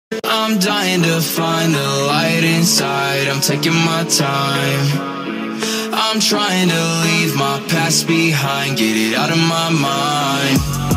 I'm dying to find the light inside. I'm taking my time. I'm trying to leave my past behind, get it out of my mind.